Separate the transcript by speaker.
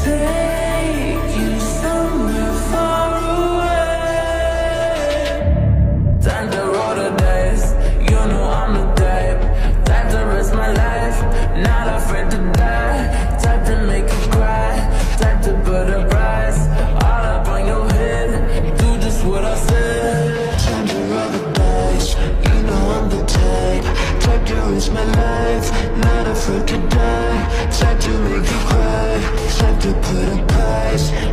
Speaker 1: take you somewhere far away. Time to roll the dice, you know I'm the type. Time to risk my life, not afraid to die. Time to make you cry, time to put a price all up on your head. Do just what I said. Time to roll the dice, you know I'm the type. Time to risk my life, not afraid to die. Time to make you cry, time to put a price